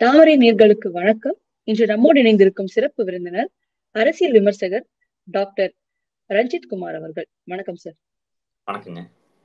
தாமரை நேர்களுக்கு வணக்கம். இன்று நம்மோடு இணைந்திருக்கும் சிறப்பு விருந்தினர் அரசியல் விமர்சகர் டாக்டர் ரஞ்சித் குமார் அவர்கள். வணக்கம் சார். வணக்கங்க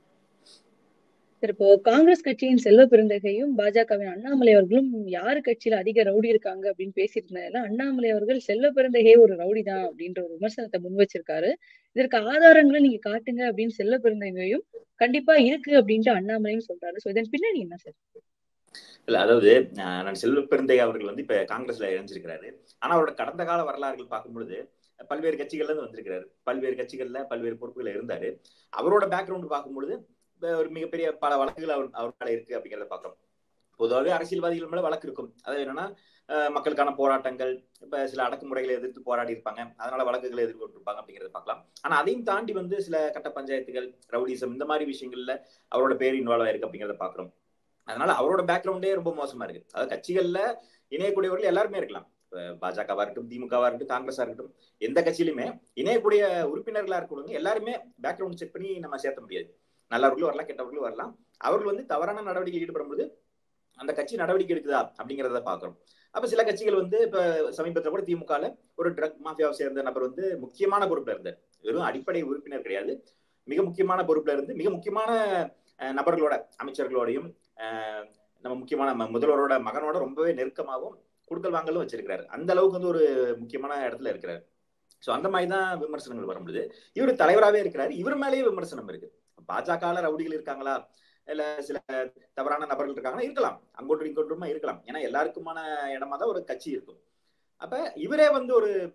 சார். இப்போ காங்கிரஸ் கட்சியின் செல்வ பெருந்தகையும் பாஜகவின் அண்ணாமலை அவர்களும் யாரு கட்சியில அதிக ரவுடி இருக்காங்க அப்படின்னு பேசியிருந்ததுல அண்ணாமலை அவர்கள் செல்வ பெருந்தகையே ஒரு ரவுடி தான் அப்படின்ற ஒரு விமர்சனத்தை முன் வச்சிருக்காரு. இதற்கு ஆதாரங்களை நீங்க காட்டுங்க அப்படின்னு செல்வ பெருந்தகையும் கண்டிப்பா இருக்கு அப்படின்ட்டு அண்ணாமலையும் சொல்றாரு. சோ இதன் பின்னாடி என்ன சார்? இல்ல, அதாவது நான் செல்வ பெருந்தகை அவர்கள் வந்து இப்ப காங்கிரஸ்ல இணைஞ்சிருக்கிறாரு. ஆனா அவரோட கடந்த கால வரலாறுகள் பார்க்கும் பொழுது பல்வேறு கட்சிகள்ல இருந்து வந்திருக்கிறாரு. பல்வேறு கட்சிகள்ல பல்வேறு பொறுப்புகள் இருந்தாரு. அவரோட பேக்ரவுண்ட் பார்க்கும் பொழுது ஒரு மிகப்பெரிய பல வழக்குகள் அவர் மேல இருக்கு அப்படிங்கிறத பார்க்கிறோம். பொதுவாகவே அரசியல்வாதிகள் மேல வழக்கு இருக்கும். அது என்னன்னா மக்களுக்கான போராட்டங்கள், இப்ப சில அடக்குமுறைகளை எதிர்த்து போராடி இருப்பாங்க, அதனால வழக்குகளை எதிர்கொண்டிருப்பாங்க அப்படிங்கிறத பார்க்கலாம். ஆனா அதையும் தாண்டி வந்து சில கட்ட பஞ்சாயத்துகள், ரவுடிசம், இந்த மாதிரி விஷயங்கள்ல அவரோட பேர் இன்வால்வ் ஆயிருக்கு அப்படிங்கிறத பார்க்கிறோம். அதனால அவரோட பேக்ரவுண்டே ரொம்ப மோசமா இருக்கு. அதாவது கட்சிகள்ல இணையக்கூடியவர்கள் எல்லாருமே இருக்கலாம். பாஜகவா இருக்கட்டும், திமுகவா இருக்கட்டும், காங்கிரஸா இருக்கட்டும், எந்த கட்சியிலுமே இணையக்கூடிய உறுப்பினர்களா இருக்கவங்க எல்லாருமே பேக்ரவுண்ட் செக் பண்ணி நம்ம சேர்த்த முடியாது. நல்லவர்களும் வரலாம், கெட்டவர்களும் வரலாம். அவர்கள் வந்து தவறான நடவடிக்கையில் ஈடுபடும் போது அந்த கட்சி நடவடிக்கை எடுக்குதா அப்படிங்கிறத பாக்குறோம். அப்ப சில கட்சிகள் வந்து இப்ப சமீபத்தில் கூட திமுகல ஒரு ட்ரக் மாஃபியாவை சேர்ந்த நபர் வந்து முக்கியமான பொறுப்புல இருந்தார். வெறும் அடிப்படை உறுப்பினர் கிடையாது, மிக முக்கியமான பொறுப்புல இருந்து மிக முக்கியமான நபர்களோட, அமைச்சர்களோடையும் நம்ம முக்கியமான முதல்வரோட மகனோட ரொம்பவே நெருக்கமாகவும் குடுக்கல் வாங்கலும் வச்சிருக்கிறாரு. அந்த அளவுக்கு வந்து ஒரு முக்கியமான இடத்துல இருக்கிறாரு. சோ அந்த மாதிரிதான் விமர்சனங்கள் வரும்போது இவரு தலைவராகவே இருக்கிறாரு. இவர் மேலேயே விமர்சனம் இருக்கு. பாஜக ரவுடிகள் இருக்காங்களா, இல்ல சில தவறான நபர்கள் இருக்காங்களா, இருக்கலாம், அங்கொன்றும் இங்கொன்றுமா இருக்கலாம். ஏன்னா எல்லாருக்குமான இடமா தான் ஒரு கட்சி இருக்கும். அப்ப இவரே வந்து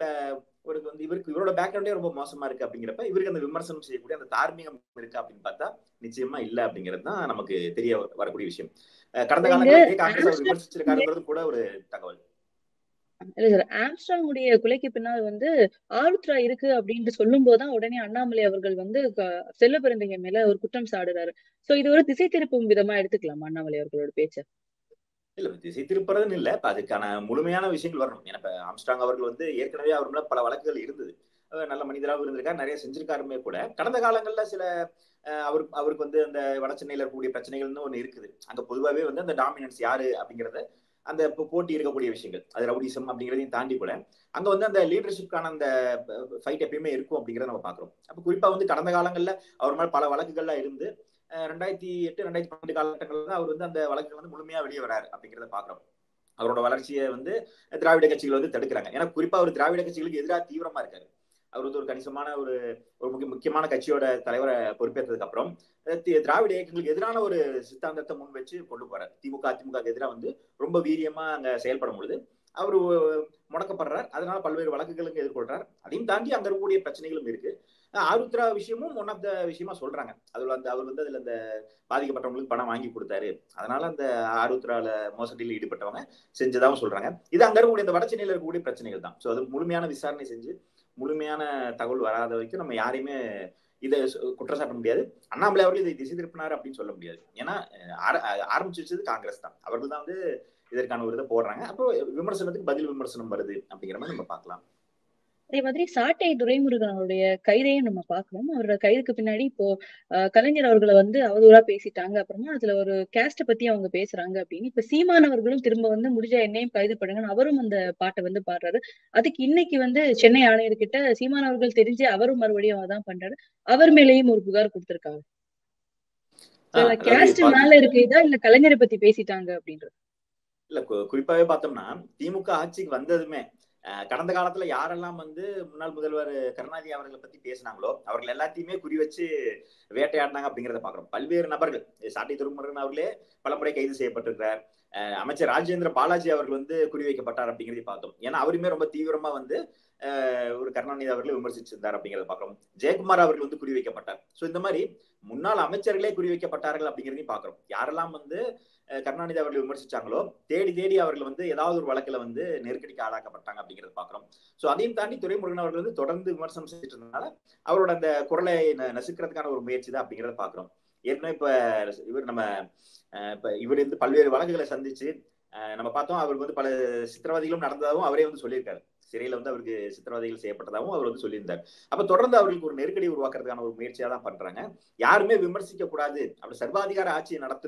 இவரோட பேக்ரவுண்டே ரொம்ப மோசமா இருக்கு அப்படிங்கிறப்ப இவருக்கு அந்த விமர்சனம் செய்யக்கூடிய அந்த தார்மீகம் இருக்கு அப்படின்னு பார்த்தா நிச்சயமா இல்ல அப்படிங்கிறது தான் நமக்கு தெரிய வரக்கூடிய விஷயம். கடந்த காலங்களில் காங்கிரஸ் அவர் விமர்சிச்சிருக்காருங்கிறது கூட ஒரு தகவல். இல்ல சார், ஆம்ஸ்ட்ராங் உடைய கொலைக்கு பின்னால் வந்து ஆருத்ரா இருக்கு அப்படின்னு சொல்லும் போதுதான் உடனே அண்ணாமலை அவர்கள் வந்து செல்வ பெருந்தகை மேல ஒரு குற்றம் சாடுறாரு. சோ இது ஒரு திசை திருப்பும் விதமா எடுத்துக்கலாம் அண்ணாமலை அவர்களோட பேச்ச. இல்ல, திசை திருப்புறதுன்னு இல்ல, அதுக்கான முழுமையான விஷயங்கள் வரணும். ஏன்னா ஆம்ஸ்ட்ராங் அவர்கள் வந்து ஏற்கனவே அவர் மேல பல வழக்குகள் இருந்தது. நல்ல மனிதராகவும் இருந்திருக்காரு, நிறைய செஞ்சிருக்காருமே கூட. கடந்த காலங்கள்ல சில அவருக்கு வந்து அந்த வட சென்னையில இருக்கக்கூடிய பிரச்சனைகள்னு ஒண்ணு இருக்குது. அங்க பொதுவாகவே வந்து அந்த டாமினன்ஸ் யாரு அப்படிங்கறத, அந்த போட்டி இருக்கக்கூடிய விஷயங்கள், அது ரவுடிசம் அப்படிங்கிறதையும் தாண்டி கூட அங்க வந்து அந்த லீடர்ஷிப்கான அந்த ஃபைட் எப்பயுமே இருக்கும் அப்படிங்கிறத நம்ம பாக்குறோம். அப்ப குறிப்பா வந்து கடந்த காலங்கள்ல அவர் மேல பல வழக்குகள்லாம் இருந்து 2008, 2012 காலகட்டங்கள்ல தான் அவர் வந்து அந்த வழக்குகள் வந்து முழுமையா வெளியே வராரு அப்படிங்கிறத பாக்குறோம். அவரோட வளர்ச்சியை வந்து திராவிட கட்சிகள் வந்து தடுக்கிறாங்க. ஏன்னா குறிப்பா அவர் திராவிட கட்சிகளுக்கு எதிராக தீவிரமா இருக்காரு. அவர் வந்து ஒரு கணிசமான ஒரு முக்கியமான கட்சியோட தலைவரை பொறுப்பேற்றதுக்கு அப்புறம் திராவிட இயக்கங்களுக்கு எதிரான ஒரு சித்தாந்தத்தை முன் வச்சு கொண்டு போறாரு. திமுக அதிமுக எதிராக வந்து ரொம்ப வீரியமா அங்க செயல்படும் பொழுது அவரு முடக்கப்படுறார். அதனால பல்வேறு வழக்குகளுக்கு எதிர்கொள்றார். அதையும் தாண்டி அங்க இருக்கக்கூடிய பிரச்சனைகளும் இருக்கு. ஆருத்ரா விஷயமும் ஒன் ஆஃப் த விஷயமா சொல்றாங்க. அதுல அந்த அவர் வந்து அதுல அந்த பாதிக்கப்பட்டவங்களுக்கு பணம் வாங்கி கொடுத்தாரு, அதனால அந்த ஆருத்ரால மோசடியில் ஈடுபட்டவங்க செஞ்சதாகவும் சொல்றாங்க. இது அங்க இருக்கக்கூடிய இந்த வடசென்னையில இருக்கக்கூடிய பிரச்சனைகள் தான். சோ அது முழுமையான விசாரணை செஞ்சு முழுமையான தகவல் வராத வரைக்கும் நம்ம யாரையுமே இதை குற்றச்சாட்ட முடியாது. அண்ணாமலை அவர்கள் இதை திசை திருப்பினார் அப்படின்னு சொல்ல முடியாது. ஏன்னா ஆரம்பிச்சு வச்சது காங்கிரஸ் தான். அவர்கள் தான் வந்து இதற்கான ஒரு இதை போடுறாங்க. அப்போ விமர்சனத்துக்கு பதில் விமர்சனம் வருது அப்படிங்கிற மாதிரி நம்ம பார்க்கலாம். அதே மாதிரி சாட்டை துரைமுருகன் அவருடைய கைதையும் நம்ம பார்க்கணும். அவரோட கைதுக்கு பின்னாடி இப்போ கலைஞர் அவர்களை வந்து அவதூறா பேசிட்டாங்க, அப்புறமா அதுல ஒரு கேஸ்ட பத்தி அவங்க பேசுறாங்க அப்படின்னு இப்ப சீமானவர்களும் திரும்ப வந்து முடிஞ்ச என்னையும் கைது பண்ணுங்கன்னு அவரும் அந்த பாட்டை வந்து பாடுறாரு. அதுக்கு இன்னைக்கு வந்து சென்னை ஆணையர்கிட்ட சீமானவர்கள் தெரிஞ்சு அவரும் மறுபடியும் அதான் பண்றாரு. அவர் மேலேயும் ஒரு புகார் கொடுத்திருக்காங்க. கேஸ்ட் மேல இருக்குதா இல்ல கலைஞரை பத்தி பேசிட்டாங்க அப்படின்றது? இல்ல, குறிப்பாவே பார்த்தோம்னா திமுக ஆட்சிக்கு வந்ததுமே கடந்த காலத்துல யாரெல்லாம் வந்து முன்னாள் முதல்வர் கருணாநிதி அவர்களை பத்தி பேசினாங்களோ அவர்கள் எல்லாத்தையுமே குறி வச்சு வேட்டையாடினாங்க அப்படிங்கிறத பாக்குறோம். பல்வேறு நபர்கள், சாட்டை துரைமுருகன் அவர்களே பலமுறை கைது செய்யப்பட்டிருக்கிறார். அமைச்சர் ராஜேந்திர பாலாஜி அவர்கள் வந்து குறிவைக்கப்பட்டார் அப்படிங்கிறத பார்த்தோம். ஏன்னா அவருமே ரொம்ப தீவிரமா வந்து ஒரு கருணாநிதி அவர்களை விமர்சிச்சிருந்தார் அப்படிங்கிறத பார்க்கிறோம். ஜெயக்குமார் அவர்கள் வந்து குறிவைக்கப்பட்டார். சோ இந்த மாதிரி முன்னாள் அமைச்சர்களே குறிவைக்கப்பட்டார்கள் அப்படிங்கிறதையும் பாக்குறோம். யாரெல்லாம் வந்து கருணாநிதி அவர்களை விமர்சிச்சாங்களோ தேடி தேடி அவர்கள் வந்து ஏதாவது ஒரு வழக்குல வந்து நெருக்கடிக்கு ஆளாக்கப்பட்டாங்க அப்படிங்கிறத பாக்குறோம். சோ அதையும் தாண்டி துரைமுருகன் அவர்கள் வந்து தொடர்ந்து விமர்சனம் செஞ்சுட்டு இருந்ததுனால அவரோட அந்த குரலை நசுக்கிறதுக்கான ஒரு முயற்சி தான் அப்படிங்கிறத பாக்குறோம். ஏற்கனவே இவர் வந்து பல்வேறு வழக்குகளை சந்திச்சு நம்ம பார்த்தோம். அவருக்கு வந்து பல சித்திரவதைகளும் நடந்ததாகவும் அவரே வந்து சொல்லியிருக்காரு. சிறையில வந்து அவருக்கு சித்திரவதைகள் செய்யப்பட்டதாகவும் அவர் வந்து சொல்லியிருந்தார். அப்ப தொடர்ந்து அவர்களுக்கு ஒரு நெருக்கடி உருவாக்குறதுக்கான ஒரு முயற்சியா தான் பண்றாங்க. யாருமே விமர்சிக்க கூடாது, அப்படி சர்வாதிகார ஆட்சியை நடத்தணும்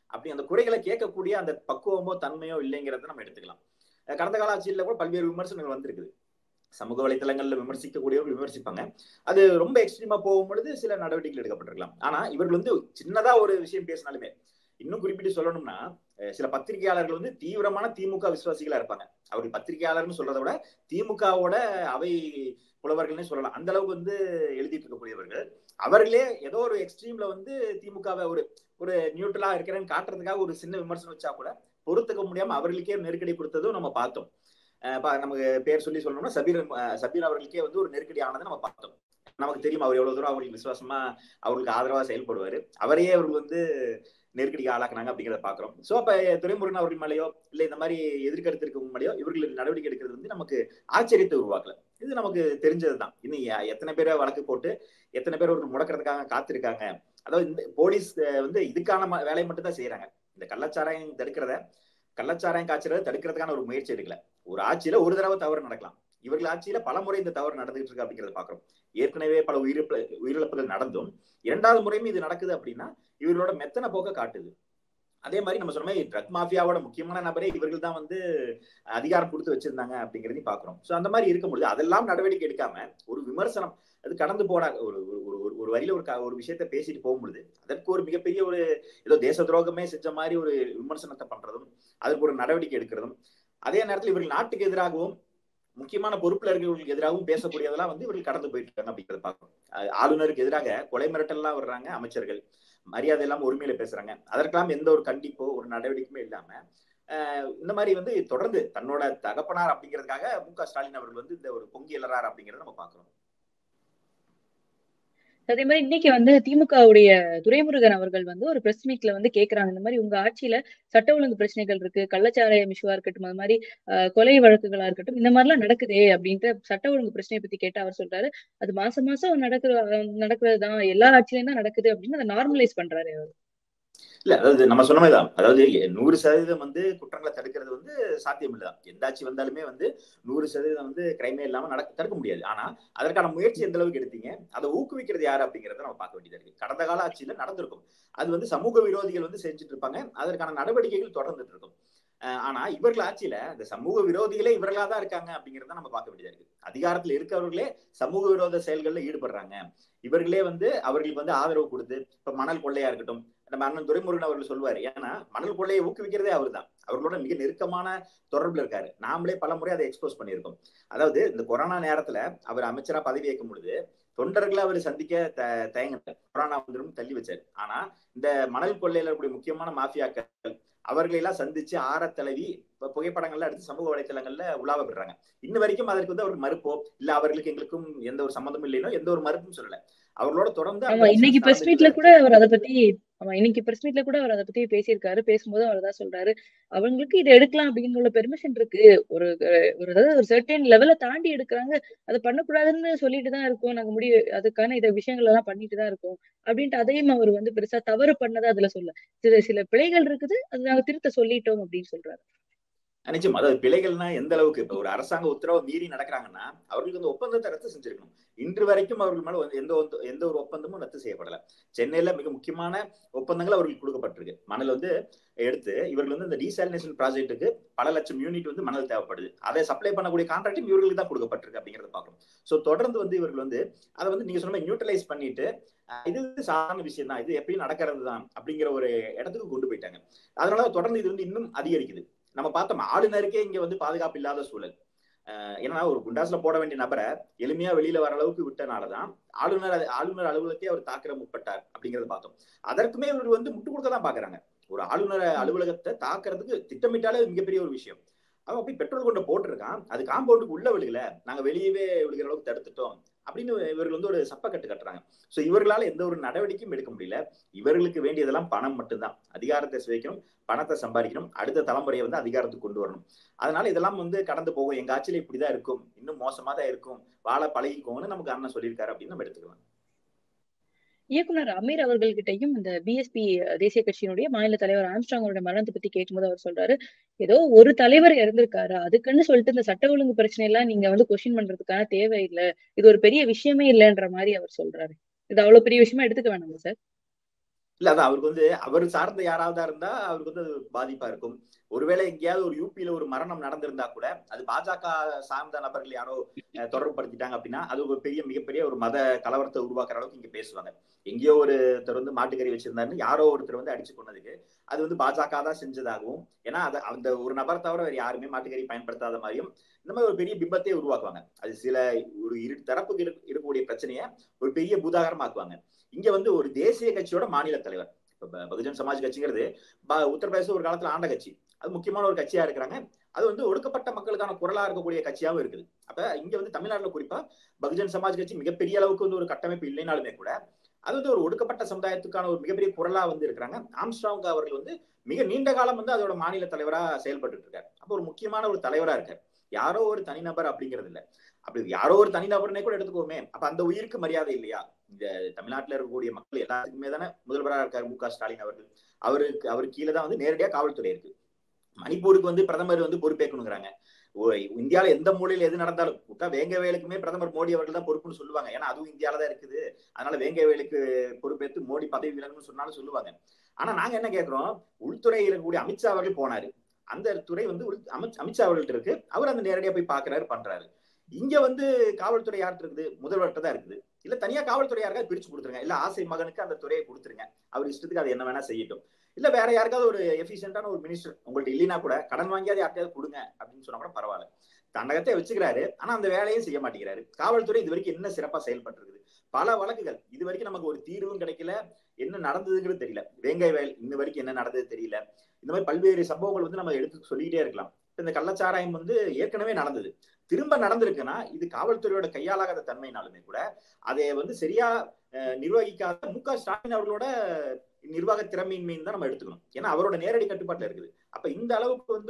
அப்படி அந்த குறைகளை கேட்கக்கூடிய அந்த பக்குவமோ தன்மையோ இல்லைங்கிறத நம்ம எடுத்துக்கலாம். கடந்த கால ஆட்சியில் கூட பல்வேறு விமர்சனங்கள் வந்திருக்குது. சமூக வலைதளங்கள்ல விமர்சிக்கக்கூடியவர்கள் விமர்சிப்பாங்க. அது ரொம்ப எக்ஸ்ட்ரீமா போகும்பொழுது சில நடவடிக்கைகள் எடுக்கப்பட்டிருக்கலாம். ஆனா இவர்கள் வந்து சின்னதா ஒரு விஷயம் பேசினாலுமே, இன்னும் குறிப்பிட்டு சொல்லணும்னா சில பத்திரிகையாளர்கள் வந்து தீவிரமான திமுக விசுவாசிகளா இருப்பாங்க. அவர்கள் பத்திரிகையாளர்னு சொல்றதை விட திமுகவோட அவை புலவர்கள்னே சொல்லலாம். அந்த அளவுக்கு வந்து எழுதிட்டு இருக்கக்கூடியவர்கள் அவர்களே ஏதோ ஒரு எக்ஸ்ட்ரீம்ல வந்து திமுகவை ஒரு நியூட்ரலா இருக்கிறேன்னு காட்டுறதுக்காக ஒரு சின்ன விமர்சனம் வச்சா கூட பொறுத்துக்க முடியாம அவர்களுக்கே நெருக்கடி கொடுத்ததும் நம்ம பார்த்தோம். நமக்கு பேர் சொல்லி சொல்லணும்னா சபீர் அவர்களுக்கே வந்து ஒரு நெருக்கடி ஆனதை நம்ம பார்த்தோம். நமக்கு தெரியும் அவர் எவ்வளவு தூரம் அவர்களுக்கு விசுவாசமா அவர்களுக்கு ஆதரவா செயல்படுவாரு. அவரையே அவர்கள் வந்து நெருக்கடிக்கு ஆளாக்குனாங்க அப்படிங்கிறத பாக்குறோம். சோ அப்ப துரைமுருகன் அவர்கள் மேலேயோ இல்ல இந்த மாதிரி எதிர்கருத்து இருக்கவங்க மேலேயோ இவர்களுக்கு நடவடிக்கை எடுக்கிறது வந்து நமக்கு ஆச்சரியத்தை உருவாக்கல. இது நமக்கு தெரிஞ்சதுதான். இன்னும் எத்தனை பேரை வழக்கு போட்டு எத்தனை பேர் அவர்கள் முடக்கிறதுக்காக காத்திருக்காங்க. அதாவது இந்த போலீஸ் வந்து இதுக்கான வேலையை மட்டும் தான் செய்யறாங்க. இந்த கள்ளச்சாராயம் காய்ச்சறதை தடுக்கிறதுக்கான ஒரு முயற்சி எடுக்கல. ஒரு ஆட்சியில ஒரு தடவை தவறு நடக்கலாம். இவர்கள் ஆட்சியில பல முறை இந்த தவறு நடந்துகிட்டு இருக்கு அப்படிங்கிறத பாக்குறோம். ஏற்கனவே பல உயிரிழப்புகள் நடந்தும் 2வது முறையும் இது நடக்குது அப்படின்னா இவர்களோட மெத்தன போக்க காட்டுது. அதே மாதிரி நம்ம சொன்ன மாதிரி ட்ரக் மாஃபியாவோட முக்கியமான நபரே இவர்கள் தான் வந்து அதிகாரம் கொடுத்து வச்சிருந்தாங்க அப்படிங்கிறதையும் பாக்குறோம். சோ அந்த மாதிரி இருக்கும்பொழுது அதெல்லாம் நடவடிக்கை எடுக்காம ஒரு விமர்சனம் அது கடந்து போன ஒரு வரியில ஒரு விஷயத்த பேசிட்டு போகும்பொழுது அதற்கு ஒரு மிகப்பெரிய ஒரு ஏதோ தேச துரோகமே செஞ்ச மாதிரி ஒரு விமர்சனத்தை பண்றதும் அதுக்கு ஒரு நடவடிக்கை எடுக்கிறதும் அதே நேரத்தில் இவர்கள் நாட்டுக்கு எதிராகவும் முக்கியமான பொறுப்புல இருக்கிறவர்களுக்கு எதிராகவும் பேசக்கூடியதெல்லாம் வந்து இவர்கள் கடந்து போயிட்டு இருக்காங்க அப்படிங்கிறத பார்க்கணும். ஆளுநருக்கு எதிராக கொலை மிரட்டல்லாம் வர்றாங்க அமைச்சர்கள், மரியாதை இல்லாம உரிமையில பேசுறாங்க. அதற்கெல்லாம் எந்த ஒரு கண்டிப்போ ஒரு நடவடிக்கையுமே இல்லாம இந்த மாதிரி வந்து தொடர்ந்து தன்னோட தகப்பனார் அப்படிங்கிறதுக்காக மு.க. ஸ்டாலின் அவர்கள் வந்து இந்த ஒரு பொங்கி எழறார் அப்படிங்கிறத நம்ம பாக்குறோம். அதே மாதிரி இன்னைக்கு வந்து திமுகவுடைய துரைமுருகன் அவர்கள் வந்து ஒரு பிரஸ் மீட்ல வந்து கேக்குறாங்க, இந்த மாதிரி உங்க ஆட்சியில சட்ட ஒழுங்கு பிரச்சனைகள் இருக்கு, கள்ளச்சாராயம் இஷ்யூவா இருக்கட்டும், அது மாதிரி கொலை வழக்குகளா இருக்கட்டும், இந்த மாதிரி எல்லாம் நடக்குதே அப்படின்ட்டு சட்ட ஒழுங்கு பிரச்சனையை பத்தி கேட்டு அவர் சொல்றாரு, அது மாசம் மாசம் நடக்கிறதுதான், எல்லா ஆட்சியிலும் தான் நடக்குது அப்படின்னு அதை நார்மலைஸ் பண்றாரு அவர். இல்ல அதாவது நம்ம சொன்ன மாதிரிதான். அதாவது 100% வந்து குற்றங்களை தடுக்கிறது வந்து சாத்தியம் இல்லதான். எந்த ஆட்சி வந்தாலுமே வந்து 100% வந்து கிரைமே இல்லாம தடுக்க முடியாது. ஆனா அதற்கான முயற்சி எந்த அளவுக்கு எடுத்தீங்க, அதை ஊக்குவிக்கிறது யாரு அப்படிங்கறத நம்ம பார்க்க வேண்டியதா இருக்கு. கடந்த கால ஆட்சியில நடந்திருக்கும். அது வந்து சமூக விரோதிகள் வந்து செஞ்சுட்டு இருப்பாங்க. அதற்கான நடவடிக்கைகள் தொடர்ந்துட்டு இருக்கும். ஆனா இவர்கள் ஆட்சியில இந்த சமூக விரோதிகளே இவர்களா தான் இருக்காங்க அப்படிங்கறத நம்ம பார்க்க வேண்டியதா இருக்கு. அதிகாரத்துல இருக்கவர்களே சமூக விரோத செயல்கள்ல ஈடுபடுறாங்க. இவர்களே வந்து அவர்களுக்கு வந்து ஆதரவு கொடுத்து இப்ப மணல் கொள்ளையா இருக்கட்டும், நம்ம அண்ணன் துரைமுருகன் அவர்கள் சொல்வாரு. ஏன்னா மணல் கொள்ளையை ஊக்குவிக்கிறதே அவர் தான். அவர்களோட மிக நெருக்கமான தொடர்புல இருக்காரு. நாமளே பல முறை அதை எக்ஸ்போஸ் பண்ணியிருக்கோம். அதாவது இந்த கொரோனா நேரத்துல அவர் அமைச்சரா பதவி ஏற்கும் பொழுது தொண்டர்களை அவர் சந்திக்க தயங்கல. கொரோனா வந்துடும் தள்ளி வச்சாரு. ஆனா இந்த மணல் கொள்ளையில இருக்கக்கூடிய முக்கியமான மாஃபியாக்கள் அவர்களை எல்லாம் சந்திச்சு ஆற தழுவி புகைப்படங்கள்ல எடுத்து சமூக வலைத்தளங்கள்ல உலாவ விடுறாங்க. இன்ன வரைக்கும் அதற்கு வந்து அவர் மறுப்போ இல்ல அவர்களுக்கு எங்களுக்கும் எந்த ஒரு சம்மந்தமும் இல்லைனோ எந்த ஒரு மறுப்பும் சொல்லல. அவர்களோட தொடர்ந்து இன்னைக்கு பிரஸ் மீட்ல கூட அவர் அதை பத்தி இன்னைக்கு பிரஸ் மீட்ல கூட அவர் அதை பத்தி பேசியிருக்காரு. பேசும்போது அவர் தான் சொல்றாரு, அவங்களுக்கு இதை எடுக்கலாம் அப்படின்னு உள்ள பெர்மிஷன் இருக்கு, ஒரு அதாவது ஒரு சர்டன் லெவலை தாண்டி எடுக்கிறாங்க, அதை பண்ணக்கூடாதுன்னு சொல்லிட்டு தான் இருக்கோம், நாங்க முடிவு அதுக்கான இதை விஷயங்கள் எல்லாம் பண்ணிட்டு தான் இருக்கோம் அப்படின்ட்டு அதையும் அவர் வந்து பெருசா தவறு பண்ணதா அதுல சொல்ல, சில பிழைகள் இருக்குது, அது நாங்க திருத்த சொல்லிட்டோம் அப்படின்னு சொல்றாரு. நிச்சயம். அதாவது பிழைகள்னா எந்த அளவுக்கு இப்ப ஒரு அரசாங்க உத்தரவை மீறி நடக்கிறாங்கன்னா அவர்களுக்கு அந்த ஒப்பந்தத்தை ரத்து செஞ்சிருக்கணும். இன்று வரைக்கும் அவர்கள் மேல எந்த ஒரு ஒப்பந்தமும் ரத்து செய்யப்படல. சென்னையில மிக முக்கியமான ஒப்பந்தங்கள் அவர்களுக்கு கொடுக்கப்பட்டிருக்கு. மணல் வந்து எடுத்து இவர்கள் வந்து இந்த டீசாலினேஷன் ப்ராஜெக்ட்டுக்கு பல லட்சம் யூனிட் வந்து மணல் தேவைப்படுது. அதை சப்ளை பண்ணக்கூடிய கான்ட்ராக்டும் இவர்களுக்கு தான் கொடுக்கப்பட்டிருக்கு அப்படிங்கறத பார்க்கணும். சோ தொடர்ந்து வந்து இவர்கள் வந்து அதை வந்து நீங்க சொன்ன நியூட்ரலைஸ் பண்ணிட்டு இது சாதாரண விஷயம் தான், இது எப்பயும் நடக்கிறது தான் அப்படிங்கிற ஒரு இடத்துக்கு கொண்டு போயிட்டாங்க. அதனால தொடர்ந்து இது வந்து இன்னும் அதிகரிக்குது. நம்ம பார்த்தோம் ஆளுநருக்கே இங்க வந்து பாதுகாப்பு இல்லாத சூழல். ஏன்னா ஒரு குண்டாஸ்ல போட வேண்டிய நபரை எளிமையா வெளியில வர அளவுக்கு விட்டனாலதான் ஆளுநர் அலுவலகத்தை அவர் தாக்கிற முற்பட்டார் அப்படிங்கறத பார்த்தோம். அதற்குமே இவர் வந்து முட்டு கொடுக்க தான் பாக்குறாங்க. ஒரு ஆளுநர் அலுவலகத்தை தாக்குறதுக்கு திட்டமிட்டாலே மிகப்பெரிய ஒரு விஷயம். அவன் போய் பெட்ரோல் கொண்டு போட்டிருக்கான், அது காம்பவுண்டுக்கு உள்ள விழுகல, நாங்க வெளியவே விழுகிற அளவுக்கு தடுத்துட்டோம் அப்படின்னு இவர்கள் வந்து ஒரு சப்பக்கட்டு கட்டுறாங்க. சோ இவர்களால எந்த ஒரு நடவடிக்கையும் எடுக்க முடியல. இவர்களுக்கு வேண்டியதெல்லாம் பணம் மட்டும்தான். அதிகாரத்தை சுவைக்கணும், பணத்தை சம்பாதிக்கணும், அடுத்த தலைமுறையை வந்து அதிகாரத்துக்கு கொண்டு வரணும். அதனால இதெல்லாம் வந்து கடந்து போகும். எங்க ஆட்சியில இப்படிதான் இருக்கும், இன்னும் மோசமா தான் இருக்கும், வாழ பழகிக்கோங்கன்னு நமக்கு அண்ணன் சொல்லியிருக்காரு அப்படின்னு நம்ம எடுத்துக்கலாம். இயக்குனர் அமீர் அவர்கள்கிட்டையும் இந்த பிஎஸ்பி தேசிய கட்சியினுடைய மாநில தலைவர் ஆம்ஸ்ட்ராங்கோட மரணத்தை பத்தி கேட்கும்போது அவர் சொல்றாரு, ஏதோ ஒரு தலைவர் இறந்திருக்காரு, அதுக்குன்னு சொல்லிட்டு இந்த சட்ட ஒழுங்கு பிரச்சனை எல்லாம் நீங்க வந்து கொஸ்டின் பண்றதுக்கான தேவையில்லை, இது ஒரு பெரிய விஷயமே இல்லைன்ற மாதிரி அவர் சொல்றாரு. இது அவ்வளவு பெரிய விஷயமா எடுத்துக்க வேணாமா சார்? இல்ல அதான் அவருக்கு அவர் சார்ந்த யாராவதா இருந்தா அவருக்கு அது பாதிப்பா இருக்கும். ஒருவேளை எங்கேயாவது ஒரு யூபியில ஒரு மரணம் நடந்திருந்தா கூட அது பாஜக சார்ந்த நபர்கள் யாரோ தொடர்பு படுத்திட்டாங்க அப்படின்னா அது ஒரு மிகப்பெரிய ஒரு மத கலவரத்தை உருவாக்குற அளவுக்கு இங்க பேசுவாங்க. எங்கேயோ ஒருத்தர் மாட்டுக்கறி வச்சிருந்தாருன்னு யாரோ ஒருத்தர் அடிச்சு கொண்டதுக்கு அது பாஜக தான் செஞ்சதாகவும், ஏன்னா அந்த ஒரு நபர் தவிர வேற யாருமே மாட்டுக்கறி பயன்படுத்தாத மாதிரியும் இந்த மாதிரி ஒரு பெரிய பிம்பத்தையே உருவாக்குவாங்க. அது சில ஒரு இரு தரப்புக்கு இருக்கக்கூடிய பிரச்சனையை ஒரு பெரிய பூதாகரமாக்குவாங்க. இங்க ஒரு தேசிய கட்சியோட மாநில தலைவர், பகுஜன் சமாஜ் கட்சிங்கிறது உத்தரப்பிரதேச ஒரு காலத்துல ஆண்ட கட்சி, அது முக்கியமான ஒரு கட்சியா இருக்கிறாங்க. அது ஒடுக்கப்பட்ட மக்களுக்கான குரலா இருக்கக்கூடிய கட்சியாவும் இருக்குது. அப்ப இங்க தமிழ்நாட்டுல குறிப்பா பகுஜன் சமாஜ் கட்சி மிகப்பெரிய அளவுக்கு ஒரு கட்டமைப்பு இல்லைனாலுமே கூட அது ஒரு ஒடுக்கப்பட்ட சமுதாயத்துக்கான ஒரு மிகப்பெரிய குரலா இருக்கிறாங்க. ஆம்ஸ்ட்ராங் அவர்கள் மிக நீண்ட காலம் அதோட மாநில தலைவரா செயல்பட்டு இருக்காரு. அப்ப ஒரு முக்கியமான ஒரு தலைவரா இருக்காரு. யாரோ ஒரு தனிநபர் அப்படிங்கிறது இல்ல. அப்படி யாரோ ஒரு தனிநபர்னே கூட எடுத்துக்கோமே, அப்ப அந்த உயிருக்கு மரியாதை இல்லையா? இந்த தமிழ்நாட்டில் இருக்கக்கூடிய மக்கள் எல்லாத்துக்குமே தானே முதல்வராக இருக்காரு மு க ஸ்டாலின் அவர்கள். அவருக்கு கீழே தான் நேரடியா காவல்துறை இருக்கு. மணிப்பூருக்கு பிரதமர் பொறுப்பேற்கணுங்கிறாங்க. இந்தியாவில எந்த மூலையில எது நடந்தாலும் வேங்க வேலுக்குமே பிரதமர் மோடி அவர்கள் தான் பொறுப்புன்னு சொல்லுவாங்க. ஏன்னா அதுவும் இந்தியாவில தான் இருக்குது. அதனால வேங்க வேலுக்கு பொறுப்பேற்று மோடி பதவி விலகணும்னு சொன்னாலும் சொல்லுவாங்க. ஆனா நாங்க என்ன கேட்கிறோம், உள்துறையில் இருக்கக்கூடிய அமித்ஷா அவர்கள் போனாரு. அந்த துறை அமித்ஷா அவர்கள்ட்ட இருக்கு. அவர் அந்த நேரடியா போய் பாக்குறாரு, பண்றாரு. இங்க காவல்துறை யார்கிட்ட இருக்குது? முதல்வர்கிட்ட தான் இருக்குது. இல்ல தனியா காவல்துறை யாருக்காவது பிரிச்சு கொடுத்துருங்க. இல்ல ஆசை மகனுக்கு அந்த துறையை கொடுத்துருங்க. அவர் இஷ்டத்துக்கு அது என்ன வேணா செய்யட்டும். இல்ல வேற யாருக்காவது ஒரு எஃபிஷியன்டான ஒரு மினிஸ்டர் உங்கள்ட்ட இல்லைன்னா கூட கடன் வாங்கியாவது யார்ட்டையாவது கொடுங்க அப்படின்னு சொன்னா கூட பரவாயில்ல. தன்னகத்தை வச்சுக்கிறாரு, ஆனா அந்த வேலையும் செய்ய மாட்டேங்கிறாரு. காவல்துறை இது வரைக்கும் என்ன சிறப்பா செயல்பட்டு இருக்குது? பல வழக்குகள் இது வரைக்கும் நமக்கு ஒரு தீர்வும் கிடைக்கல. என்ன நடந்ததுங்கிறது தெரியல. வேங்கை வயல் இன்ன வரைக்கும் என்ன நடந்தது தெரியல. இந்த மாதிரி பல்வேறு சம்பவங்கள் நம்ம எடுத்து சொல்லிக்கிட்டே இருக்கலாம். இந்த கள்ளச்சாராயம் ஏற்கனவே நடந்தது, திரும்ப நடந்திருக்குன்னா இது காவல்துறையோட கையாளாகாத தன்மையினாலுமே கூட அதை சரியா நிர்வகிக்காத மு க ஸ்டாலின் அவர்களோட நிர்வாக திறமையின்மைன்னு தான் நம்ம எடுத்துக்கணும். ஏன்னா அவரோட நேரடி கட்டுப்பாட்டுல இருக்குது. அப்ப இந்த அளவுக்கு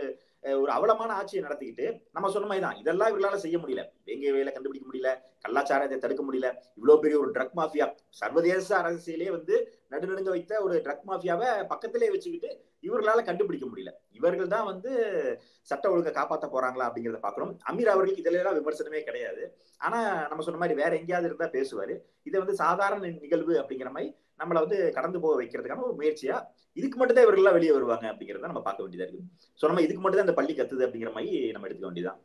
ஒரு அவலமான ஆட்சியை நடத்திக்கிட்டு நம்ம சொன்ன மாதிரி தான் இதெல்லாம் இவர்களால செய்ய முடியல. வேங்கை வேலை கண்டுபிடிக்க முடியல, கள்ளச்சாராயத்தை தடுக்க முடியல. இவ்வளவு பெரிய ஒரு ட்ரக் மாஃபியா, சர்வதேச அரசியலே நடுநடுங்க வைத்த ஒரு ட்ரக் மாஃபியாவை பக்கத்திலே வச்சுக்கிட்டு இவர்களால கண்டுபிடிக்க முடியல. இவர்கள் தான் சட்ட ஒழுங்கை காப்பாற்ற போறாங்களா அப்படிங்கிறத பார்க்கணும். அமீர் அவர்களுக்கு இதுல எல்லாம் விமர்சனமே கிடையாது. ஆனா நம்ம சொன்ன மாதிரி வேற எங்கேயாவது இருந்தா பேசுவாரு. இதை சாதாரண நிகழ்வு அப்படிங்கிற மாதிரி நம்மள கடந்து போக வைக்கிறதுக்கான ஒரு முயற்சியா இதுக்கு மட்டும் தான் இவர்கள் எல்லாம் வெளியே வருவாங்க அப்படிங்கறத நம்ம பார்க்க வேண்டியதா இருக்கு. சொன்ன இதுக்கு மட்டும் தான் இந்த பள்ளி கத்துது அப்படிங்கிற மாதிரி நம்ம எடுத்துக்க வேண்டியதான்.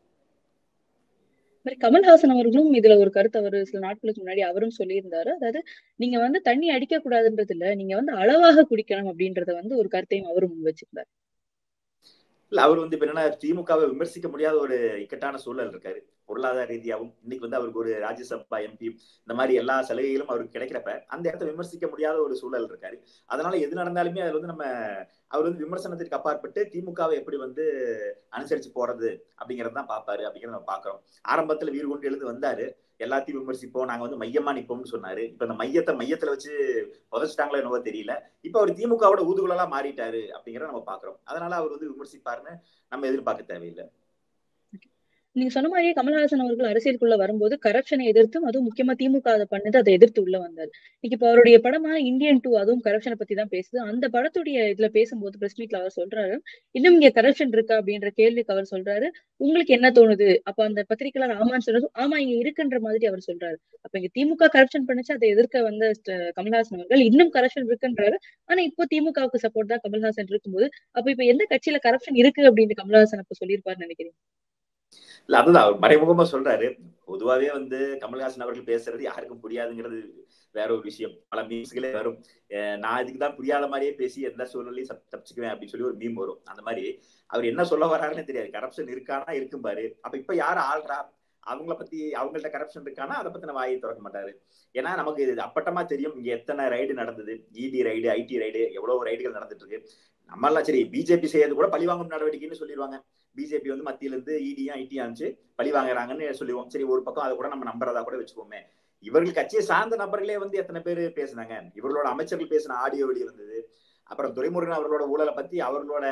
கமல்ஹாசன் அவர்களும் இதுல ஒரு கருத்து அவர் சில நாட்களுக்கு முன்னாடி அவரும் சொல்லியிருந்தாரு. அதாவது நீங்க தண்ணி அடிக்க கூடாதுன்றது இல்ல, நீங்க அளவாக குடிக்கணும் அப்படின்றத ஒரு கருத்தையும் அவரும் முன் வச்சிருந்தார். இல்ல அவர் இப்ப என்னன்னா திமுகவை விமர்சிக்க முடியாத ஒரு இக்கட்டான சூழல் இருக்காரு. பொருளாதார ரீதியாகவும் இன்னைக்கு அவருக்கு ஒரு ராஜ்யசபா எம்பி இந்த மாதிரி எல்லா சலுகைகளும் அவருக்கு கிடைக்கிறப்ப அந்த இடத்த விமர்சிக்க முடியாத ஒரு சூழல் இருக்காரு. அதனால எது நடந்தாலுமே அது நம்ம அவர் விமர்சனத்திற்கு அப்பாற்பட்டு திமுகவை எப்படி அனுசரிச்சு போறது அப்படிங்கறதான் பாப்பாரு அப்படிங்கறத நம்ம பாக்குறோம். ஆரம்பத்துல வீறு கொண்டு எழுந்து வந்தாரு, எல்லாத்தையும் விமர்சிப்போம், நாங்க மையமா நிப்போம்னு சொன்னாரு. இப்ப அந்த மையத்துல வச்சு புதைச்சிட்டாங்களோ என்னவோ தெரியல. இப்ப அவர் திமுகவோட ஊதுகுழலா மாறிட்டாரு அப்படிங்கறத நம்ம பாக்குறோம். அதனால அவர் விமர்சிப்பாருன்னு நம்ம எதிர்பார்க்க தேவையில்லை. நீங்க சொன்ன மாதிரியே கமல்ஹாசன் அவர்கள் அரசியலுக்குள்ள வரும்போது கரப்ஷனை எதிர்த்தும், அதுவும் முக்கியமா திமுக அதை பண்ணது, அதை எதிர்த்து உள்ள வந்தார். இப்ப அவருடைய படமா இந்தியன் 2 அதுவும் கரப்ஷனை பத்தி தான் பேசுது. அந்த படத்துடைய இதுல பேசும்போது பிரஸ் மீட்ல அவர் சொல்றாரு, இன்னும் இங்க கரப்ஷன் இருக்கா அப்படின்ற கேள்விக்கு அவர் சொல்றாரு, உங்களுக்கு என்ன தோணுது? அப்ப அந்த பத்திரிகையாளர் ஆமான்னு சொல்றது, ஆமா இங்க இருக்குன்ற மாதிரி அவர் சொல்றாரு. அப்ப இங்க திமுக கரப்ஷன் பண்ணுச்சு, அதை எதிர்க்க வந்த கமல்ஹாசன் அவர்கள் இன்னும் கரப்ஷன் இருக்குன்றாரு. ஆனா இப்போ திமுகவுக்கு சப்போர்ட் தான் கமல்ஹாசன் இருக்கும்போது, அப்ப இப்ப எந்த கட்சியில கரப்ஷன் இருக்கு அப்படின்னு கமல்ஹாசன் அப்ப சொல்லியிருப்பாருன்னு நினைக்கிறேன். இல்ல அதுதான் அவர் மறைமுகமா சொல்றாரு. பொதுவாவே கமல்ஹாசன் அவர்கள் பேசுறது யாருக்கும் புரியாதுங்கிறது வேற ஒரு விஷயம். பல மீம்ஸ்களே வரும். நான் இதுக்குதான் புரியாத மாதிரியே பேசி எந்த சூழ்நிலையும் தப்பிச்சுக்குவேன் அப்படின்னு சொல்லி ஒரு மீம் வரும். அந்த மாதிரி அவர் என்ன சொல்ல வர்றாருன்னு தெரியாது. கரப்ஷன் இருக்கானா இருக்கும் பாரு. அப்ப இப்ப யாரு ஆள்றா, அவங்கள பத்தி அவங்கள்ட்ட கரப்ஷன் இருக்கானா அதை பத்தின வாயை திறக்க மாட்டாரு. ஏன்னா நமக்கு இது அப்பட்டமா தெரியும் இங்க எத்தனை ரைடு நடந்தது. இடி ரைடு, ஐடி ரைடு, எவ்வளவு ரைடுகள் நடந்துட்டு இருக்கு. நம்ம எல்லாம் சரி பிஜேபி செய்யறது கூட பழிவாங்கும் நடவடிக்கைன்னு சொல்லிடுவாங்க. பிஜேபி மத்தியில இருந்து இடியும் ஐடியும் அனுப்பிச்சு பழி வாங்குறாங்கன்னு சொல்லுவோம். சரி ஒரு பக்கம் அதை கூட நம்ம நம்புறதா கூட வச்சுக்கோமே. இவர்கள் கட்சியை சார்ந்த நபர்களே எத்தனை பேர் பேசினாங்க. இவர்களோட அமைச்சர்கள் பேசின ஆடியோ வெளியிருந்தது. அப்புறம் துரைமுருகன் அவர்களோட ஊழலை பத்தி அவர்களோட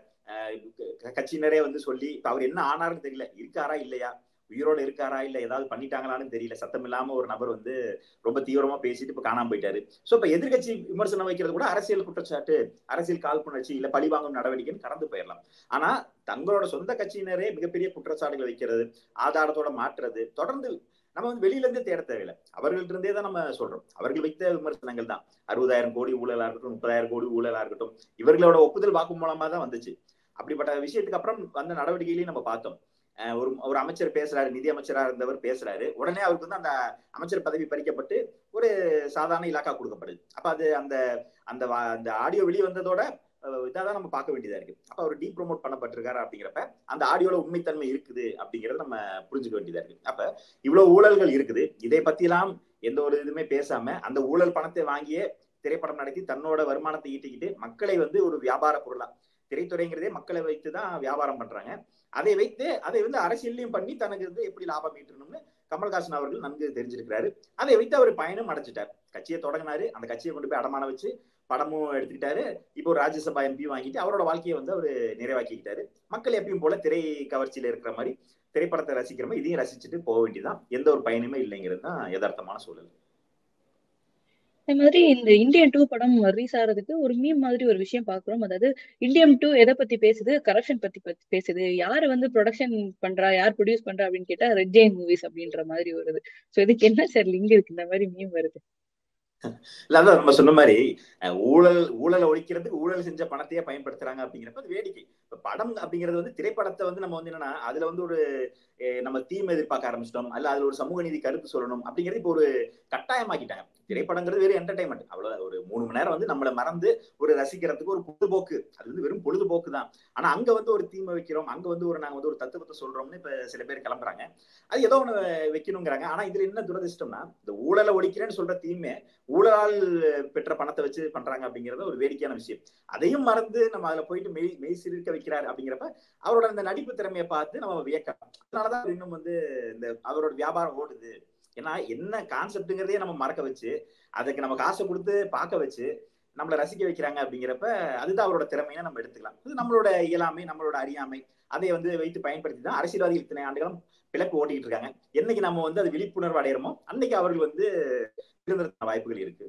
கட்சியினரே சொல்லி இப்ப அவர் என்ன ஆனாருன்னு தெரியல. இருக்காரா இல்லையா, உயிரோடு இருக்காரா இல்ல ஏதாவது பண்ணிட்டாங்களான்னு தெரியல. சத்தம் இல்லாம ஒரு நபர் ரொம்ப தீவிரமா பேசிட்டு இப்ப காணாம போயிட்டாரு. சோ இப்ப எதிர்கட்சி விமர்சனம் வைக்கிறது கூட அரசியல் குற்றச்சாட்டு, அரசியல் காழ்ப்புணர்ச்சி இல்ல பழிவாங்கும் நடவடிக்கைன்னு கடந்து போயிடலாம். ஆனா தங்களோட சொந்த கட்சியினரே மிகப்பெரிய குற்றச்சாட்டுகள் வைக்கிறது, ஆதாரத்தோட மாற்றுறது தொடர்ந்து நம்ம வந்து வெளியில இருந்தே தேட தேவையில்லை, அவர்கள்ட்ட இருந்தே தான் நம்ம சொல்றோம். அவர்கள் வைத்த விமர்சனங்கள் தான் 60,000 கோடி ஊழலா இருக்கட்டும், 30,000 கோடி ஊழலா இருக்கட்டும், இவர்களோட ஒப்புதல் வாக்கு மூலமா தான் வந்துச்சு. அப்படிப்பட்ட விஷயத்துக்கு அப்புறம் வந்த நடவடிக்கைகளையும் நம்ம பார்த்தோம். ஒரு அமைச்சர் பேசுறாரு, நிதி அமைச்சரா இருந்தவர் பேசுறாரு, உடனே அவருக்கு வந்து அந்த அமைச்சர் பதவி பறிக்கப்பட்டு ஒரு சாதாரண இலாக்கா கொடுக்கப்படுது. அப்ப அது அந்த அந்த அந்த ஆடியோ வெளியே வந்ததோட இதான் நம்ம பார்க்க வேண்டியதா இருக்கு. அப்ப அவர் டீப்ரோமோட் பண்ணப்பட்டிருக்காரு அப்படிங்கிறப்ப அந்த ஆடியோல உண்மைத்தன்மை இருக்குது அப்படிங்கறத நம்ம புரிஞ்சுக்க வேண்டியதா இருக்கு. அப்ப இவ்வளவு ஊழல்கள் இருக்குது, இதை பத்தி எல்லாம் எந்த ஒரு இதுவுமே பேசாம அந்த ஊழல் பணத்தை வாங்கியே திரைப்படம் நடத்தி தன்னோட வருமானத்தை ஈட்டிக்கிட்டு மக்களை வந்து ஒரு வியாபார பொருளா, திரைத்துறைங்கிறதே மக்களை வைத்துதான் வியாபாரம் பண்றாங்க, அதை வைத்து அதை வந்து அரசியலையும் பண்ணி தனக்கு வந்து எப்படி லாபம் ஈட்டணும்னு கமல்ஹாசன் அவர்கள் நன்கு தெரிஞ்சிருக்கிறாரு. அதை வைத்து அவர் பயணம் அடைஞ்சிட்டார். கட்சியை தொடங்கினாரு, அந்த கட்சியை கொண்டு போய் அடமான வச்சு படமும் எடுத்துக்கிட்டாரு. இப்போ ஒரு ராஜ்யசபா எம்பி வாங்கிட்டு அவரோட வாழ்க்கையை வந்து அவர் நிறைவாக்கிக்கிட்டாரு. மக்கள் எப்பயும் போல திரை கவர்ச்சியில இருக்கிற மாதிரி திரைப்படத்தை ரசிக்கிற மாதிரி இதையும் ரசிச்சுட்டு போக வேண்டியதான், எந்த ஒரு பயனுமே இல்லைங்கிறது தான் யதார்த்தமான சூழல். அதே மாதிரி இந்த இந்தியன் 2 படம் ரிலீஸ் ஆறதுக்கு ஒரு மீம் மாதிரி ஒரு விஷயம் பாக்குறோம். அதாவது இந்தியன் 2 எதை பத்தி பேசுது, கரப்ஷன் பத்தி பேசுது, யாரு வந்து ப்ரொடக்ஷன் பண்றா, யார் ப்ரொடியூஸ் பண்றா அப்படின்னு கேட்டா ரெட் ஜெயின் மூவிஸ் அப்படின்ற மாதிரி வருது. சோ இதுக்கு என்ன சார் லிங்க் இருக்கு, இந்த மாதிரி மீம் வருது? இல்ல, அதான் நம்ம சொன்ன மாதிரி ஊழலை ஒழிக்கிறதுக்கு ஊழல் செஞ்ச பணத்தையே பயன்படுத்துறாங்க அப்படிங்கிறப்ப அது வேடிக்கை. இப்ப படம் அப்படிங்கிறது வந்து திரைப்படத்தை வந்து நம்ம வந்து என்னன்னா அதுல வந்து ஒரு நம்ம தீம் எதிர்பார்க்க ஆரம்பிச்சிட்டோம், அல்ல அதுல ஒரு சமூக நீதி கருத்து சொல்லணும் அப்படிங்கிறது இப்போ ஒரு கட்டாயமாக்கிட்டாங்க. திரைப்படங்கிறது வெறும் என்டர்டைன்மெண்ட், அவ்வளவு ஒரு 3 மணி நேரம் வந்து நம்மளை மறந்து ஒரு ரசிக்கிறதுக்கு ஒரு பொழுதுபோக்கு, அது வந்து வெறும் பொழுதுபோக்கு தான். ஆனா அங்க வந்து ஒரு தீமை வைக்கிறோம், அங்க வந்து நாங்க வந்து ஒரு தத்துவத்தை சொல்றோம்னு இப்ப சில பேர் கிளம்புறாங்க. அது ஏதோ ஒண்ணு வைக்கணுங்கிறாங்க. ஆனா இதுல என்ன துரதிருஷ்டம்னா இந்த ஊழலை ஒழிக்கிறேன்னு சொல்ற தீமே ஊழலால் பெற்ற பணத்தை வச்சு பண்றாங்க அப்படிங்கறது ஒரு வேடிக்கையான விஷயம். அதையும் மறந்து நம்ம அதுல போயிட்டு மெய் சிரிக்க வைக்கிறாரு அப்படிங்கிறப்ப அவரோட அந்த நடிப்பு திறமையை பார்த்து நம்ம வியக்கலாம். அதனாலதான் இன்னும் வந்து இந்த அவரோட வியாபாரம் ஓடுது. ஏன்னா என்ன கான்செப்ட்ங்கிறதே நம்ம மறக்க வச்சு அதுக்கு நம்ம காசை கொடுத்து பார்க்க வச்சு நம்மளை ரசிக்க வைக்கிறாங்க அப்படிங்கிறப்ப அதுதான் அவரோட திறமையை நம்ம எடுத்துக்கலாம். இது நம்மளோட இயலாமை, நம்மளோட அறியாமை, அதை வந்து வைத்து பயன்படுத்தி தான் அரசியல்வாதிகள் இத்தனை ஆண்டுகளும் பிளக்கு ஓட்டிக்கிட்டு இருக்காங்க. என்னைக்கு நம்ம வந்து அது விழிப்புணர்வு அடையிறோமோ அன்னைக்கு அவர்கள் வந்து வாய்ப்புகள் இருக்கு.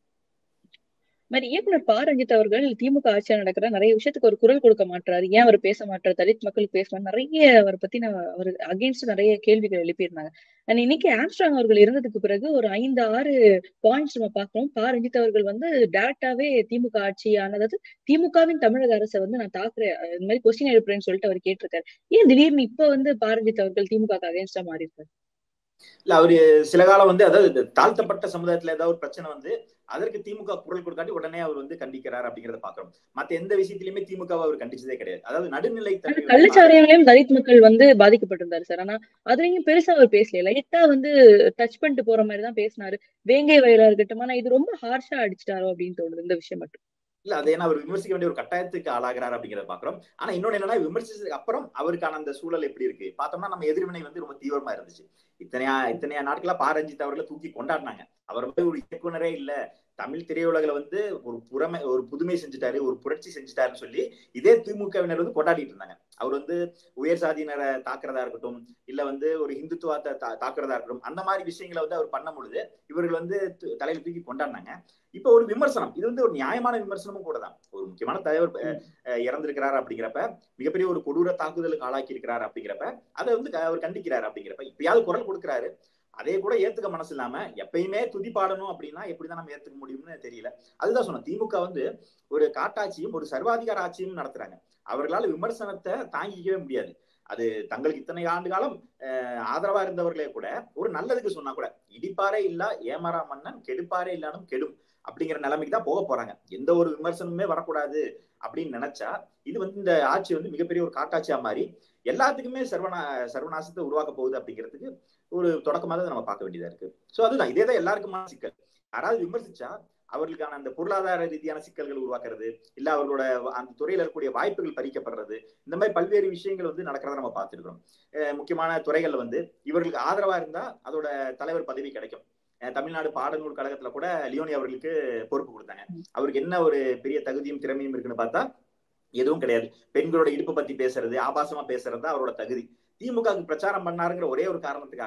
மாதிரி இயக்குனர் ப. ரஞ்சித் அவர்கள் திமுக ஆட்சியா நடக்கிற நிறைய விஷயத்துக்கு ஒரு குரல் கொடுக்க மாட்டாரு, ஏன் அவர் பேச மாட்டாரு, தலித் மக்களுக்கு பேச நிறைய அவரை பத்தி அவர் அகேன்ஸ்ட் நிறைய கேள்விகள் எழுப்பியிருந்தாங்க. அண்ட் இன்னைக்கு ஆம்ஸ்ட்ராங் அவர்கள் இருந்ததுக்கு பிறகு ஒரு 5-6 பாயிண்ட்ஸ் நம்ம பார்க்கிறோம். ப. ரஞ்சித் அவர்கள் வந்து டைரக்டாவே திமுக ஆட்சி ஆனது திமுகவின் தமிழக அரசை வந்து நான் தாக்குறேன், இந்த மாதிரி கொஸ்டின் எழுப்புறேன்னு சொல்லிட்டு அவர் கேட்டிருக்காரு. ஏன் திடீர்னு இப்ப வந்து ப. ரஞ்சித் அவர்கள் திமுக அகேன்ஸ்டா மாறி இருக்காரு? இல்ல, அவரு சில காலம் வந்து அதாவது தாழ்த்தப்பட்ட சமுதாயத்துல ஏதாவது ஒரு பிரச்சனை வந்து அதற்கு திமுக குரல் கொடுக்காட்டி உடனே அவர் வந்து கண்டிக்கிறார் அப்படிங்கறத பாக்குறோம். மத்த எந்த விஷயத்திலுமே திமுக அவர் கண்டிச்சதே கிடையாது. அதாவது நடுநிலை தன்மை. கள்ளச்சாராயம் தலித் மக்கள் வந்து பாதிக்கப்பட்டிருந்தாரு சார். ஆனா அதுலயும் பெருசா அவர் பேசல, லைட்டா வந்து டச் பண்ணிட்டு போற மாதிரி தான் பேசினாரு. வேங்கை வயலா இருக்கட்டும், ஆனா இது ரொம்ப ஹார்ஷா அடிச்சிட்டாரோ அப்படின்னு தோணுது இந்த விஷயம் மட்டும். இல்ல, அது ஏன்னா அவர் விமர்சிக்க வேண்டிய ஒரு கட்டாயத்துக்கு ஆளாகிறார் அப்படிங்கறத பாக்குறோம். ஆனா இன்னொன்னு என்னன்னா விமர்சிச்சதுக்கு அப்புறம் அவருக்கான அந்த சூழல் எப்படி இருக்கு பார்த்தோம்னா நம்ம எதிர்வினை வந்து ரொம்ப தீவிரமா இருந்துச்சு. இத்தனையா நாட்களா ப. ரஞ்சித் அவர்களை தூக்கி கொண்டாடினாங்க. அவர் வந்து ஒரு இயக்குனரே இல்ல, தமிழ் திரையுலகில வந்து ஒரு புதுமை செஞ்சுட்டாரு, ஒரு புரட்சி செஞ்சுட்டாருன்னு சொல்லி இதே திமுகவினர் வந்து கொண்டாடிட்டு இருந்தாங்க. அவர் வந்து உயர் சாதியினரை தாக்குறதா இருக்கட்டும், இல்ல வந்து ஒரு இந்துத்துவத்தை தாக்குறதா இருக்கட்டும், அந்த மாதிரி விஷயங்களை வந்து அவர் பண்ணும் பொழுது இவர்கள் வந்து தலையில தூக்கி கொண்டாடினாங்க. இப்ப ஒரு விமர்சனம், இது வந்து ஒரு நியாயமான விமர்சனமும் கூட தான். ஒரு முக்கியமான தலைவர் இறந்திருக்கிறார் அப்படிங்கிறப்ப, மிகப்பெரிய ஒரு கொடூர தாக்குதலுக்கு ஆளாக்கி இருக்கிறார் அப்படிங்கிறப்ப அதை வந்து அவர் கண்டிக்கிறார் அப்படிங்கிறப்ப இப்பயாவது குரல் கொடுக்கிறாரு. அதே கூட ஏத்துக்க மனசு இல்லாம எப்பயுமே துதி பாடணும் அப்படின்னா எப்படிதான் நம்ம ஏத்துக்க முடியும்னு தெரியல. அதுதான் சொன்னோம், திமுக வந்து ஒரு காட்டாட்சியும் ஒரு சர்வாதிகார ஆட்சியும் நடத்துறாங்க. அவர்களால் விமர்சனத்தை தாங்கிக்கவே முடியாது. அது தங்களுக்கு இத்தனை ஆண்டு காலம் ஆதரவா இருந்தவர்களே கூட ஒரு நல்லதுக்கு சொன்னா கூட இடிப்பாரே இல்ல ஏமாறா மன்னன் கெடுப்பாரே இல்லாலும் கெடும் அப்படிங்கிற நிலைமைக்கு தான் போக போறாங்க. எந்த ஒரு விமர்சனமே வரக்கூடாது அப்படின்னு நினைச்சா இது வந்து இந்த ஆட்சி வந்து மிகப்பெரிய ஒரு காட்டாட்சியா மாறி எல்லாத்துக்குமே சர்வநாசத்தை உருவாக்க போகுது அப்படிங்கிறதுக்கு ஒரு தொடக்கமாக தான் நம்ம பார்க்க வேண்டியதா இருக்கு. சோ அதுதான், இதேதான் எல்லாருக்குமான சிக்கல். யாராவது விமர்சிச்சா அவர்களுக்கான அந்த பொருளாதார ரீதியான சிக்கல்கள் உருவாக்குறது, இல்ல அவர்களோட அந்த துறையில இருக்கக்கூடிய வாய்ப்புகள் பறிக்கப்படுறது, இந்த மாதிரி பல்வேறு விஷயங்கள் வந்து நடக்கிறத நம்ம பார்த்துருக்கோம். முக்கியமான துறைகள்ல வந்து இவர்களுக்கு ஆதரவா இருந்தா அதோட தலைவர் பதவி கிடைக்கும். தமிழ்நாடு பாடநூல் கழகத்துல கூட லியோனி அவர்களுக்கு பொறுப்பு கொடுத்தாங்க. அவருக்கு என்ன ஒரு பெரிய தகுதியும் திறமையும் இருக்குன்னு பார்த்தா எதுவும் கிடையாது. பெண்களோட இடுப்பு பத்தி பேசுறது, ஆபாசமா பேசுறது தான் அவரோட தகுதி. திமுக பிரச்சாரம் பண்ணாருங்கிற ஒரே ஒரு காரணத்துக்காக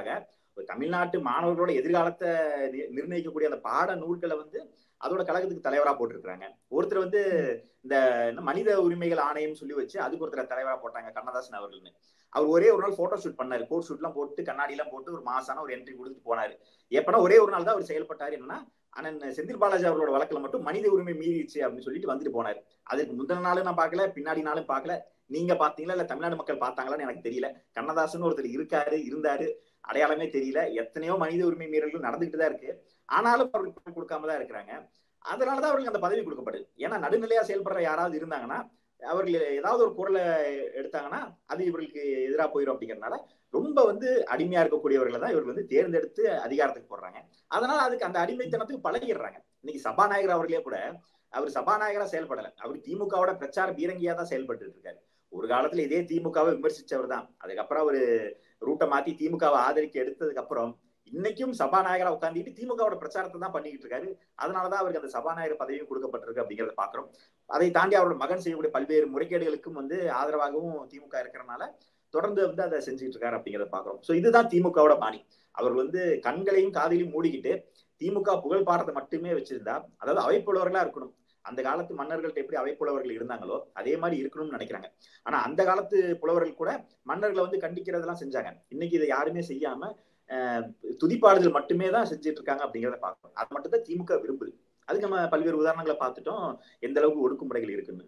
தமிழ்நாட்டு மாணவர்களோட எதிர்காலத்தை நிர்ணயிக்கக்கூடிய அந்த பாட நூல்களை வந்து அதோட கழகத்துக்கு தலைவரா போட்டிருக்கிறாங்க. ஒருத்தர் வந்து இந்த மனித உரிமைகள் ஆணையம் சொல்லி வச்சு அதுக்கு ஒருத்தர் தலைவரா போட்டாங்க, கண்ணதாசன் அவர்கள்னு. அவர் ஒரே ஒரு நாள் போட்டோ ஷூட் பண்ணாரு, கோட் ஷூட் எல்லாம் போட்டு கண்ணாடி எல்லாம் போட்டு ஒரு மாசான ஒரு என்ட்ரி கொடுத்துட்டு போனாரு. எப்பனா ஒரே ஒரு நாள் தான் அவர் செயல்பட்டாரு. என்னன்னா அண்ணன் செந்தில் பாலாஜி அவர்களோட வழக்குல மட்டும் மனித உரிமை மீறிடுச்சு அப்படின்னு சொல்லிட்டு வந்துட்டு போனாரு. அதுக்கு முந்தின நாளும் நான் பார்க்கல, பின்னாடி நாளும் பார்க்கல. நீங்க பாத்தீங்களா இல்ல தமிழ்நாடு மக்கள் பார்த்தாங்களான்னு எனக்கு தெரியல. கண்ணதாசன் ஒருத்தர் இருந்தாரு, அடையாளமே தெரியல. எத்தனையோ மனித உரிமை மீறல்கள் நடந்துகிட்டு தான் இருக்கு. ஆனாலும் அவர்கள் கொடுக்காம தான் இருக்கிறாங்க. அதனாலதான் அவர்களுக்கு அந்த பதவி கொடுக்கப்படுது. ஏன்னா நடுநிலையா செயல்படுற யாராவது இருந்தாங்கன்னா, அவர்கள் ஏதாவது ஒரு குரலை எடுத்தாங்கன்னா அது இவர்களுக்கு எதிராக போயிடும். அப்படிங்கிறதுனால ரொம்ப வந்து அடிமையா இருக்கக்கூடியவர்களை தான் இவர்கள் வந்து தேர்ந்தெடுத்து அதிகாரத்துக்கு போடுறாங்க. அதனால அதுக்கு அந்த அடிமைத்தனத்துக்கு பழகிடுறாங்க. இன்னைக்கு சபாநாயகர் அவர்களே கூட அவர் சபாநாயகரா செயல்படல, அவர் திமுகவோட பிரச்சார பீரங்கியா தான் செயல்பட்டு இருக்காரு. ஒரு காலத்துல இதே திமுகவை விமர்சிச்சவர் தான். அதுக்கப்புறம் அவரு ரூட்டை மாத்தி திமுகவை ஆதரிக்க எடுத்ததுக்கு அப்புறம் இன்னைக்கும் சபாநாயகரா உட்காந்துட்டு திமுகவோட பிரச்சாரத்தை தான் பண்ணிக்கிட்டு இருக்காரு. அதனாலதான் அவருக்கு அந்த சபாநாயகர் பதவியும் கொடுக்கப்பட்டிருக்கு அப்படிங்கிறத பாக்குறோம். அதை தாண்டி அவரோட மகன் செய்யக்கூடிய பல்வேறு முறைகேடுகளுக்கும் வந்து ஆதரவாகவும் திமுக இருக்கிறனால தொடர்ந்து வந்து அதை செஞ்சுட்டு இருக்காரு அப்படிங்கிறத பாக்குறோம். சோ இதுதான் திமுகவோட பாணி. அவர் வந்து கண்களையும் காதையும் மூடிக்கிட்டு திமுக புகழ் பாடுறதை மட்டுமே வச்சிருந்தா, அதாவது அவைப்புலவர்களா இருக்கணும். அந்த காலத்து மன்னர்கள்ட்ட எப்படி அவைப்புலவர்கள் இருந்தாங்களோ அதே மாதிரி இருக்கணும்னு நினைக்கிறாங்க. ஆனா அந்த காலத்து புலவர்கள் கூட மன்னர்களை வந்து கண்டிக்கிறதெல்லாம் செஞ்சாங்க. இன்னைக்கு இதை யாருமே செய்யாம துதிப்பாடுதல் மட்டுமே தான் செஞ்சுட்டு இருக்காங்க அப்படிங்கிறத பார்க்கணும். அது மட்டும் தான் திமுக விரும்புது. அதுக்கு நம்ம பல்வேறு உதாரணங்களை பார்த்துட்டோம் எந்த அளவுக்கு ஒடுக்குமுறைகள் இருக்குன்னு.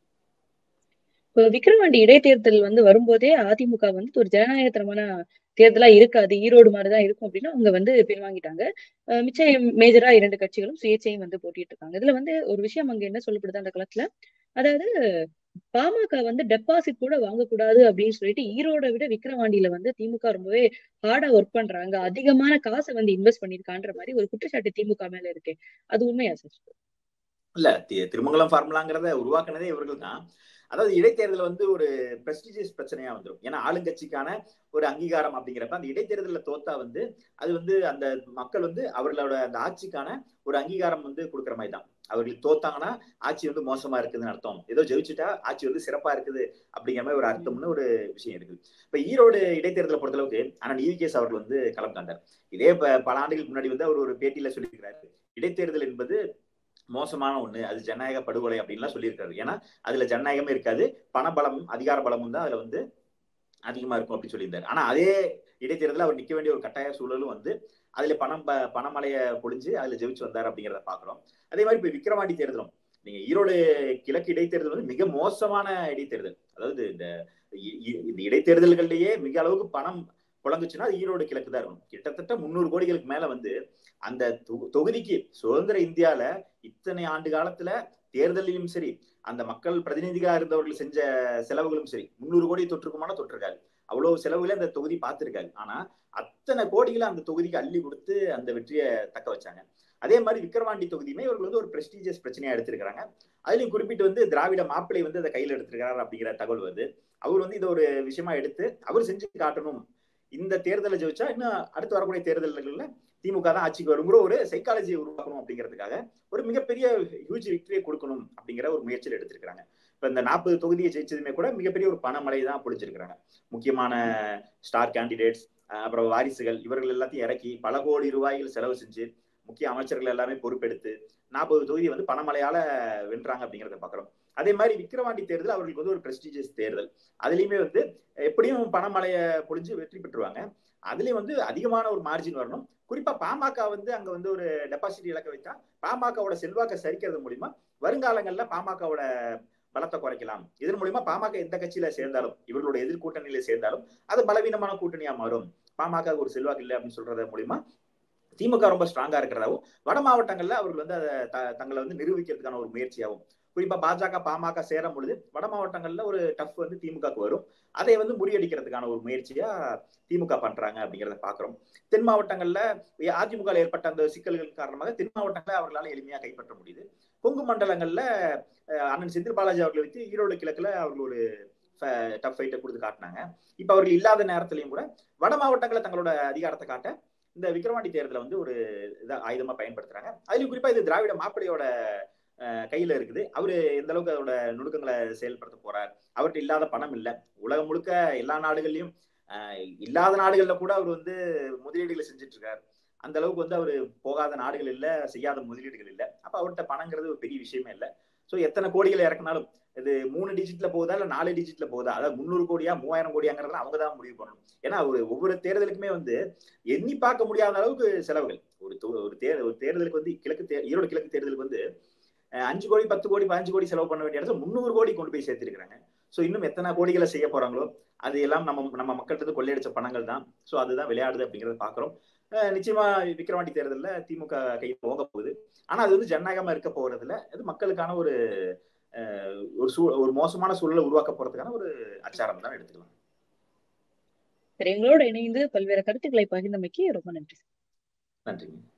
இப்போ விக்கிரவாண்டி இடைத்தேர்தல் வந்து வரும்போதே அதிமுக வந்து ஒரு ஜனநாயகத்தனமான தேர்தலா இருக்காது, ஈரோடு மாதிரிதான் இருக்கும் அப்படின்னு அவங்க வந்து பின்வாங்கிட்டாங்க. மிச்சம் மேஜரா 2 கட்சிகளும் சுயேட்சையும் வந்து போட்டிட்டு இருக்காங்க. இதுல வந்து ஒரு விஷயம் அங்க என்ன சொல்லப்படுது அந்த களத்துல, அதாவது பாமக வந்து டெபாசிட் கூட வாங்கக்கூடாது அப்படின்னு சொல்லிட்டு ஈரோட விட விக்கிரவாண்டியில வந்து திமுக ரொம்பவே ஹார்டா ஒர்க் பண்றாங்க, அதிகமான காசை வந்து இன்வெஸ்ட் பண்ணிருக்கான்ற மாதிரி ஒரு குற்றச்சாட்டு திமுக மேல இருக்கு. அது உண்மையா சார்? இல்ல, திருமங்கலம் ஃபார்முலாங்கிறத உருவாக்குனதே இவர்கள் தான். அதாவது இடைத்தேர்தல் வந்து ஒரு பிரஸ்டிஜியஸ் பிரச்சனையா வந்துடும். ஏன்னா ஆளுங்கட்சிக்கான ஒரு அங்கீகாரம் அப்படிங்கிறப்ப அந்த இடைத்தேர்தலில் தோத்தா வந்து அது வந்து அந்த மக்கள் வந்து அவர்களோட அந்த ஆட்சிக்கான ஒரு அங்கீகாரம் வந்து கொடுக்குற மாதிரி தான். அவர்கள் தோத்தாங்கன்னா ஆட்சி வந்து மோசமா இருக்குதுன்னு அர்த்தம், ஏதோ ஜெயிச்சுட்டா ஆட்சி வந்து சிறப்பா இருக்குது அப்படிங்கிற மாதிரி ஒரு அர்த்தம்னு ஒரு விஷயம் இருக்குது. இப்ப ஈரோடு இடைத்தேர்தலை பொறுத்தளவுக்கு ஆனா EVKS அவர்கள் வந்து களம் காண்டார். இதே பல ஆண்டுகளுக்கு முன்னாடி வந்து அவர் ஒரு பேட்டியில சொல்லியிருக்கிறாரு, இடைத்தேர்தல் என்பது மோசமான ஒண்ணு, அது ஜனநாயக படுகொலை அப்படின்லாம் சொல்லியிருக்காரு. ஏன்னா அதுல ஜனநாயகமே இருக்காது, பணபலம் அதிகார பலமும் தான் அதுல வந்து அதிகமா இருக்கும் அப்படின்னு சொல்லியிருந்தாரு. ஆனா அதே இடைத்தேர்தலில் அவர் நிக்க வேண்டிய ஒரு கட்டாய சூழலும் வந்து அதுல பணமழைய பொழிஞ்சு அதுல ஜெயிச்சு வந்தார் அப்படிங்கிறத பாக்குறோம். அதே மாதிரி இப்ப விக்கிரவாண்டி தேர்தலும் நீங்க ஈரோடு கிழக்கு இடைத்தேர்தல் வந்து மிக மோசமான இடைத்தேர்தல். அதாவது இந்த இடைத்தேர்தல்கள்லயே மிக அளவுக்கு பணம் புழங்குச்சுன்னா ஈரோடு கிழக்கு தான் இருக்கும். கிட்டத்தட்ட 300 கோடிகளுக்கு மேல வந்து அந்த தொகுதிக்கு சுதந்திர இந்தியால இத்தனை ஆண்டு காலத்துல தேர்தலையும் சரி அந்த மக்கள் பிரதிநிதிகளா இருந்தவர்கள் செஞ்ச செலவுகளும் சரி 300 கோடி தொற்றுக்குமான தொற்றுருக்காரு. அவ்வளவு செலவுகளே அந்த தொகுதி பார்த்திருக்காரு. ஆனா அத்தனை கோடிகளை அந்த தொகுதிக்கு அள்ளி கொடுத்து அந்த வெற்றியை தக்க வச்சாங்க. அதே மாதிரி விக்கிரவாண்டி தொகுதியுமே இவர்கள் வந்து ஒரு பிரஸ்டீஜியஸ் பிரச்சனையா எடுத்திருக்காங்க. அதுலயும் குறிப்பிட்டு வந்து திராவிட மாப்பிள்ளை வந்து அதை கையில் எடுத்திருக்கிறார் அப்படிங்கிற தகவல் வருது. அவர் வந்து இதை ஒரு விஷயமா எடுத்து அவர் செஞ்சு காட்டணும், இந்த தேர்தலை ஜெயிச்சா இன்னும் அடுத்து வரக்கூடிய தேர்தல்கள்ல திமுக தான் ஆட்சிக்கு வருங்கிற ஒரு சைக்காலஜியை உருவாக்கணும் அப்படிங்கிறதுக்காக ஒரு மிகப்பெரிய ஹியூஜ் விக்டரியை கொடுக்கணும் அப்படிங்கிற ஒரு முயற்சியில் எடுத்திருக்கிறாங்க. இப்ப இந்த 40 தொகுதியை ஜெயிச்சதுமே கூட மிகப்பெரிய ஒரு பணமழை தான் பொழிஞ்சிருக்கிறாங்க. முக்கியமான ஸ்டார் கேண்டிடேட்ஸ் அப்புறம் வாரிசுகள் இவர்கள் எல்லாத்தையும் இறக்கி பல கோடி ரூபாய்கள் செலவு செஞ்சு முக்கிய அமைச்சர்கள் எல்லாமே பொறுப்பெடுத்து 40 தொகுதி வந்து பணமழையால வென்றாங்க அப்படிங்கிறத பாக்குறோம். அதே மாதிரி விக்கிரவாண்டி தேர்தல் அவர்களுக்கு வந்து ஒரு பிரஸ்டீஜியஸ் தேர்தல். அதுலயுமே வந்து எப்படியும் பணமழைய பொழிஞ்சு வெற்றி பெற்றுருவாங்க. அதுலயும் வந்து அதிகமான ஒரு மார்ஜின் வரணும். குறிப்பா பாமக வந்து அங்க வந்து ஒரு டெபாசிட் இலக்க வைத்தா பாமகவோட செல்வாக்கை சரிக்கிறது மூலியமா வருங்காலங்கள்ல பாமகவோட பலத்தை குறைக்கலாம். இதன் மூலியமா பாமக எந்த கட்சியில சேர்ந்தாலும் இவர்களோட எதிர்கூட்டணியில சேர்ந்தாலும் அது பலவீனமான கூட்டணியா மாறும். பாமக ஒரு செல்வாக்கு இல்லை அப்படின்னு சொல்றது மூலியமா திமுக ரொம்ப ஸ்ட்ராங்கா இருக்கிறதாவும் வட மாவட்டங்கள்ல அவர்கள் வந்து அதை தங்களை வந்து நிரூபிக்கிறதுக்கான ஒரு முயற்சியாகும். குறிப்பா பாஜக பாமக சேரும் பொழுது வட மாவட்டங்கள்ல ஒரு டஃப் வந்து திமுகக்கு வரும். அதை வந்து முறியடிக்கிறதுக்கான ஒரு முயற்சியா திமுக பண்றாங்க அப்படிங்கிறத பாக்குறோம். தென் மாவட்டங்கள்ல அதிமுக ஏற்பட்ட அந்த சிக்கல்கள் காரணமாக தென் மாவட்டங்களை அவர்களால் எளிமையா கைப்பற்ற முடியுது. கொங்கு மண்டலங்கள்ல அண்ணன் செந்தில் பாலாஜி அவர்களை வைத்து ஈரோடு கிழக்குல அவர்கள் ஒரு டஃப் ஃபைட்டை கொடுத்து காட்டினாங்க. இப்ப அவர்கள் இல்லாத நேரத்திலையும் கூட வட மாவட்டங்களை தங்களோட அதிகாரத்தை காட்ட இந்த விக்கிரவாண்டி தேர்தலை வந்து ஒரு ஆயுதமா பயன்படுத்துறாங்க. அதுலயும் குறிப்பா இது திராவிட மாப்பிள்ளையோட கையில இருக்குது. அவரு எந்த அளவுக்கு அதோட நுணுக்கங்களை செயல்படுத்த போறார், அவர்கிட்ட இல்லாத பணம் இல்லை. உலகம் முழுக்க எல்லா நாடுகள்லயும் இல்லாத நாடுகள்ல கூட அவர் வந்து முதலீடுகளை செஞ்சுட்டு இருக்காரு. அந்த அளவுக்கு வந்து அவரு போகாத நாடுகள் இல்ல, செய்யாத முதலீடுகள் இல்ல. அப்ப அவர்கிட்ட பணங்கிறது ஒரு பெரிய விஷயமே இல்ல. சோ எத்தனை கோடிகளை இறக்குனாலும் இது 3 டிஜிட்ல போகுதா இல்ல 4 டிஜிட்ல போகுதா, அதாவது 300 கோடியா 3000 கோடியாங்கிறத அவங்க தான் முடிவு பண்ணணும். ஏன்னா ஒவ்வொரு தேர்தலுக்குமே வந்து எண்ணி பார்க்க முடியாத அளவுக்கு செலவுகள். ஒரு தேர்தலுக்கு வந்து ஈரோடு கிழக்கு தேர்தலுக்கு வந்து 5 கோடி 10 கோடி 15 கோடி செலவு பண்ண வேண்டிய இடத்துல 300 கோடி கொண்டு போய் சேர்த்திருக்காங்க. சோ இன்னும் எத்தனை கோடிகளை செய்ய போறாங்களோ அது எல்லாம் நம்ம மக்கள்கிட்ட கொள்ளையடிச்ச பணங்கள் தான். சோ அதுதான் விளையாடுது அப்படிங்கறத பாக்குறோம். நிச்சயமா விக்கிரவாண்டி தேர்தலில் திமுக கையில் போக போகுது. ஆனா அது வந்து ஜனநாயகமா இருக்க போறது இல்ல. அது மக்களுக்கான ஒரு மோசமான சூழலை உருவாக்க போறதுக்கான ஒரு அச்சாரம் தான் எடுத்துக்கலாம். எங்களோட இணைந்து பல்வேறு கருத்துக்களை பகிர்ந்தமைக்கு ரொம்ப நன்றி. நன்றிங்க.